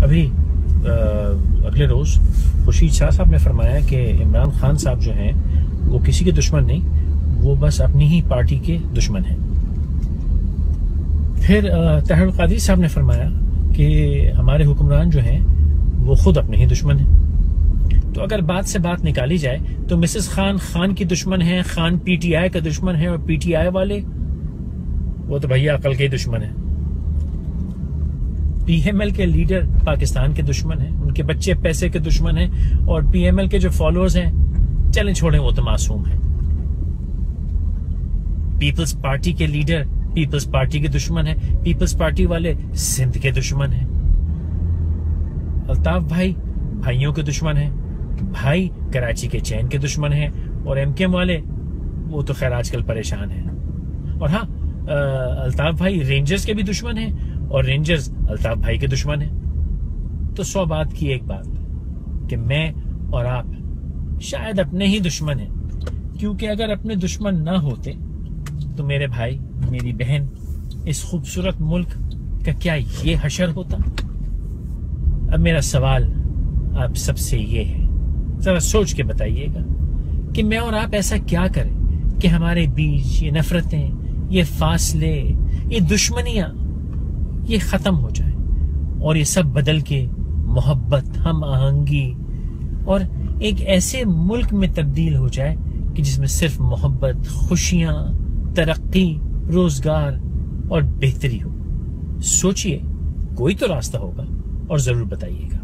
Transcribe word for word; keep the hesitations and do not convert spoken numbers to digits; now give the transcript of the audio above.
अभी अगले रोज़ खुर्शीद शाह साहब ने फरमाया कि इमरान खान साहब जो हैं वो किसी के दुश्मन नहीं, वो बस अपनी ही पार्टी के दुश्मन हैं। फिर ताहिर कादरी साहब ने फरमाया कि हमारे हुक्मरान जो हैं वो खुद अपने ही दुश्मन हैं। तो अगर बात से बात निकाली जाए तो मिसेस खान खान की दुश्मन है, खान पीटीआई का दुश्मन है, और पीटीआई वाले वो तो भैया अकल के ही दुश्मन है। पीएमएल के लीडर पाकिस्तान के दुश्मन हैं, उनके बच्चे पैसे के दुश्मन हैं, और पीएमएल के जो फॉलोअर्स हैं चलें छोड़ें वो तो मासूम है। पीपल्स पार्टी के लीडर पीपल्स पार्टी के दुश्मन है, पीपल्स पार्टी वाले सिंध के दुश्मन हैं। अल्ताफ भाई भाइयों के दुश्मन है, भाई कराची के चैन के दुश्मन है, और एमकेएम वाले वो तो खैर आजकल परेशान हैं। और हाँ, अल्ताफ भाई रेंजर्स के भी दुश्मन हैं, और रेंजर्स अल्ताफ भाई के दुश्मन हैं। तो सौ बात की एक बात कि मैं और आप शायद अपने ही दुश्मन हैं, क्योंकि अगर अपने दुश्मन ना होते तो मेरे भाई मेरी बहन इस खूबसूरत मुल्क का क्या ये हशर होता। अब मेरा सवाल आप सबसे ये है, जरा सोच के बताइएगा कि मैं और आप ऐसा क्या करें कि हमारे बीच ये नफरतें, ये फासले, ये दुश्मनियां ये खत्म हो जाए, और ये सब बदल के मोहब्बत, हम आहंगी और एक ऐसे मुल्क में तब्दील हो जाए कि जिसमें सिर्फ मोहब्बत, खुशियां, तरक्की, रोजगार और बेहतरी हो। सोचिए, कोई तो रास्ता होगा और जरूर बताइएगा।